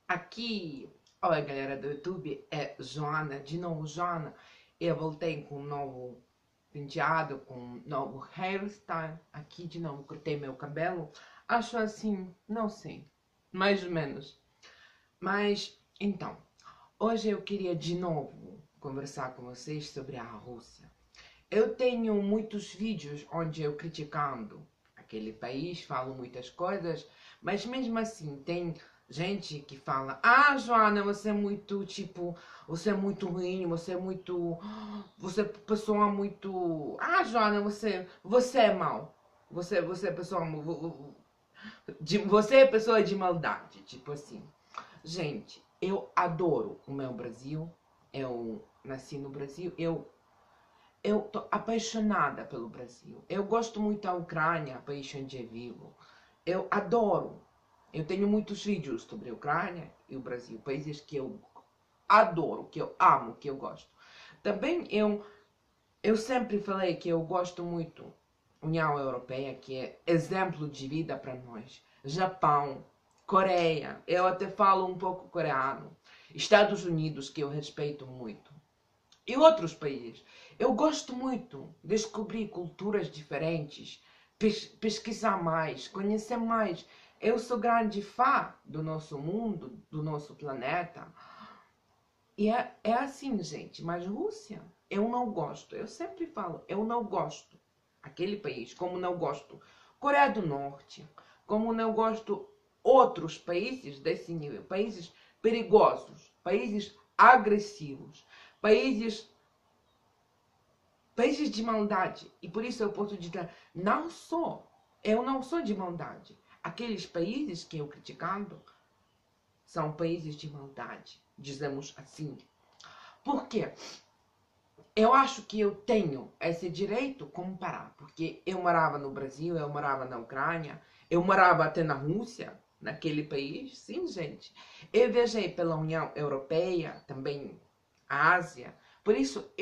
Aqui, oi galera do YouTube, é Joana, de novo Joana. Eu voltei com um novo penteado, com um novo hairstyle. Aqui de novo cortei meu cabelo. Acho assim, não sei, mais ou menos. Mas, então, hoje eu queria de novo conversar com vocês sobre a Rússia. Eu tenho muitos vídeos onde eu criticando aquele país, falo muitas coisas, mas mesmo assim tem gente que fala: "Ah, Joana, você é muito tipo, você é muito ruim, você é pessoa muito, ah, Joana, você é mau. Você é pessoa você é pessoa de maldade", tipo assim. Gente, eu adoro o meu Brasil. Eu nasci no Brasil, eu tô apaixonada pelo Brasil. Eu gosto muito da Ucrânia, país onde eu vivo. Eu adoro. Eu tenho muitos vídeos sobre a Ucrânia e o Brasil, países que eu adoro, que eu amo, que eu gosto. Também eu sempre falei que eu gosto muito da União Europeia, que é exemplo de vida para nós. Japão, Coreia, eu até falo um pouco coreano. Estados Unidos, que eu respeito muito. E outros países. Eu gosto muito de descobrir culturas diferentes, pesquisar mais, conhecer mais. Eu sou grande fã do nosso mundo, do nosso planeta. E é assim, gente. Mas Rússia, eu não gosto. Eu sempre falo, eu não gosto. Aquele país, como não gosto Coreia do Norte, como não gosto outros países desse nível. Países perigosos, países agressivos, países de maldade. E por isso eu posso dizer, eu não sou de maldade. Aqueles países que eu criticando são países de maldade, dizemos assim. Por quê? Eu acho que eu tenho esse direito comparar, porque eu morava no Brasil, eu morava na Ucrânia, eu morava até na Rússia, naquele país, sim, gente. Eu viajei pela União Europeia, também a Ásia, por isso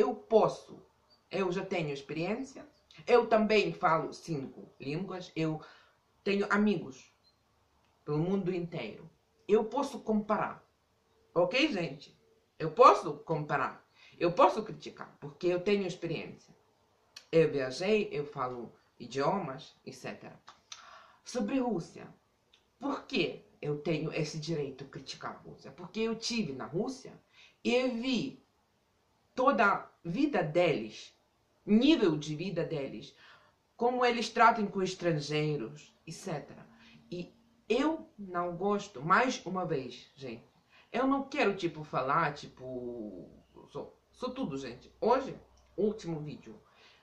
eu já tenho experiência, eu também falo 5 línguas, eu tenho amigos pelo mundo inteiro. Eu posso comparar, ok, gente? Eu posso comparar. Eu posso criticar, porque eu tenho experiência. Eu viajei, eu falo idiomas, etc. Sobre Rússia, por que eu tenho esse direito de criticar a Rússia? Porque eu tive na Rússia e vi toda a vida deles, nível de vida deles, como eles tratam com estrangeiros, etc. E eu não gosto, mais uma vez, gente, eu não quero, tipo, falar, tipo, sou tudo, gente. Hoje, último vídeo,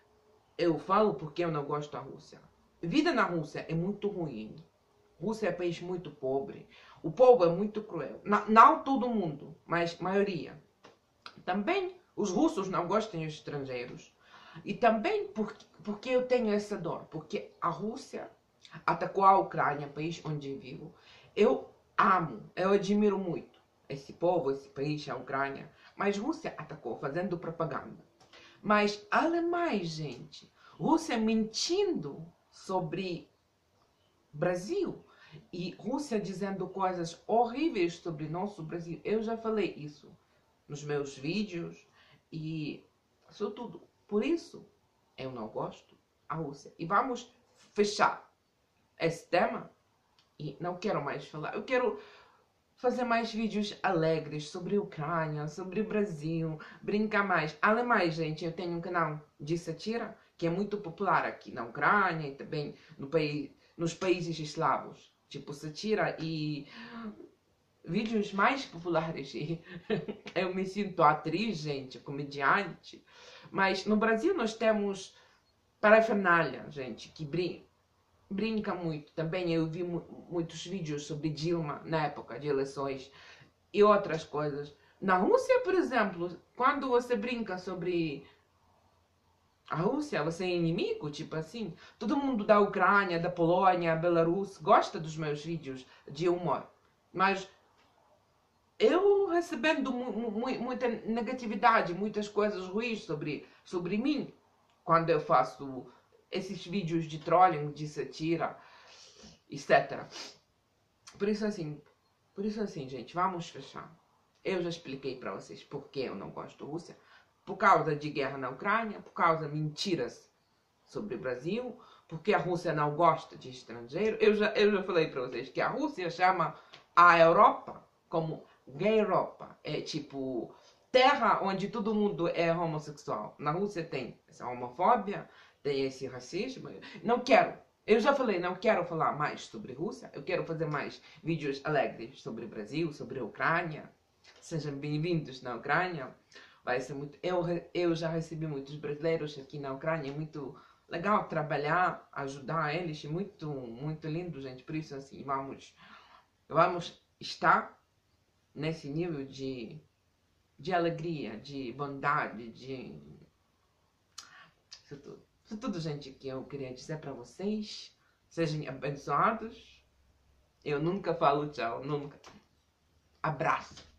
eu falo porque eu não gosto da Rússia. Vida na Rússia é muito ruim. Rússia é um país muito pobre. O povo é muito cruel. Não todo mundo, mas a maioria. Também os russos não gostam de estrangeiros. E também porque eu tenho essa dor. Porque a Rússia atacou a Ucrânia, país onde eu vivo. Eu amo, eu admiro muito esse povo, esse país, a Ucrânia. Mas Rússia atacou, fazendo propaganda. Mas alemães, gente, Rússia mentindo sobre Brasil. E Rússia dizendo coisas horríveis sobre nosso Brasil. Eu já falei isso nos meus vídeos e isso tudo. Por isso, eu não gosto da Rússia. E vamos fechar esse tema e não quero mais falar. Eu quero fazer mais vídeos alegres sobre a Ucrânia, sobre o Brasil, brincar mais. Além mais, gente, eu tenho um canal de satira que é muito popular aqui na Ucrânia e também nos países eslavos. Tipo satira e vídeos mais populares. E eu me sinto atriz, gente, comediante. Mas no Brasil nós temos parafernália, gente, que brinca muito. Também eu vi muitos vídeos sobre Dilma na época de eleições e outras coisas. Na Rússia, por exemplo, quando você brinca sobre a Rússia, você é inimigo, tipo assim. Todo mundo da Ucrânia, da Polônia, Belarus gosta dos meus vídeos de humor. Mas eu recebendo muita negatividade, muitas coisas ruins sobre mim, quando eu faço esses vídeos de trolling, de satira, etc. Por isso, assim, Por isso assim, gente, vamos fechar. Eu já expliquei para vocês por que eu não gosto da Rússia. Por causa de guerra na Ucrânia, por causa de mentiras sobre o Brasil, porque a Rússia não gosta de estrangeiro. Eu já falei para vocês que a Rússia chama a Europa como gay Europa. É tipo terra onde todo mundo é homossexual. Na Rússia tem essa homofobia, tem esse racismo. Não quero. Eu já falei, não quero falar mais sobre Rússia. Eu quero fazer mais vídeos alegres sobre o Brasil, sobre a Ucrânia. Sejam bem-vindos na Ucrânia. Vai ser muito. Eu já recebi muitos brasileiros aqui na Ucrânia. É muito legal trabalhar, ajudar eles. Muito, muito lindo, gente. Por isso, assim, vamos estar nesse nível de alegria, de bondade, de. Isso tudo. Isso tudo, gente, que eu queria dizer para vocês. Sejam abençoados. Eu nunca falo tchau, nunca. Abraço.